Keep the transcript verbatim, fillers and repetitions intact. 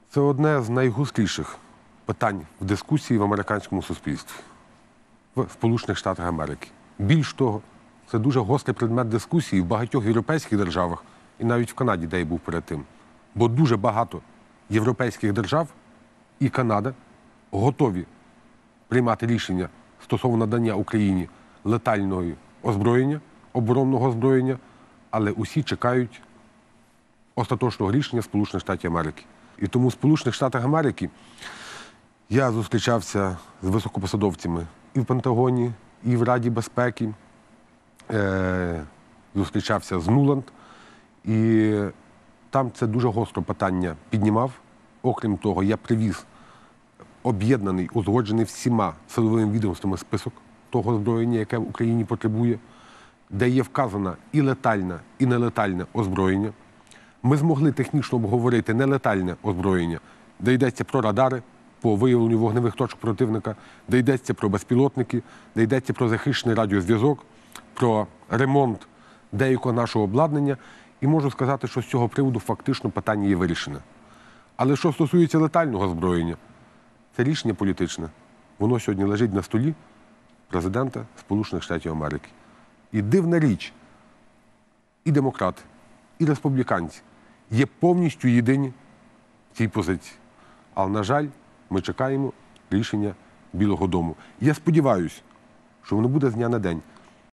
Це одне з найгостріших питань в дискусії в американському суспільстві, в Сполучених Штатах Америки. Більш того, це дуже гострий предмет дискусії в багатьох європейських державах і навіть в Канаді, де я був перед тим. Бо дуже багато європейських держав і Канада готові приймати рішення стосовно надання Україні летального озброєння, оборонного озброєння, але усі чекають остаточного рішення Сполучених Штатів Америки. І тому в Сполучених Штатах Америки я зустрічався з високопосадовцями і в Пентагоні, і в Раді безпеки, е- зустрічався з Нуланд, і там це дуже гостро питання піднімав. Окрім того, я привіз об'єднаний, узгоджений всіма силовими відомствами список того озброєння, яке в Україні потребує, де є вказано і летальне, і нелетальне озброєння. Ми змогли технічно обговорити нелетальне озброєння, де йдеться про радари по виявленню вогневих точок противника, де йдеться про безпілотники, де йдеться про захищений радіозв'язок, про ремонт деякого нашого обладнання. І можу сказати, що з цього приводу фактично питання є вирішене. Але що стосується летального озброєння, це рішення політичне. Воно сьогодні лежить на столі президента Сполучених Штатів Америки. І дивна річ, і демократи, і республіканці є повністю єдині в цій позиції. Але, на жаль, ми чекаємо рішення Білого дому. Я сподіваюся, що воно буде з дня на день.